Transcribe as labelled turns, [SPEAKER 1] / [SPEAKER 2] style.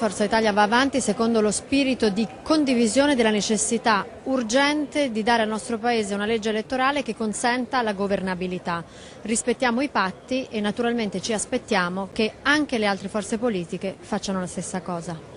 [SPEAKER 1] Forza Italia va avanti secondo lo spirito di condivisione della necessità urgente di dare al nostro Paese una legge elettorale che consenta la governabilità. Rispettiamo i patti e naturalmente ci aspettiamo che anche le altre forze politiche facciano la stessa cosa.